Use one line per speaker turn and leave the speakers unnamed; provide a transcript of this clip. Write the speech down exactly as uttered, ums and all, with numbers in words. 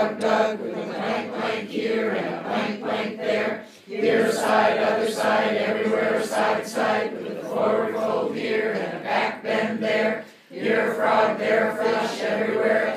frog dug with a blank blank here and a blank blank there. Here a side, other side, everywhere side side, with a forward fold here and a back bend there. Here a frog, there a fish, everywhere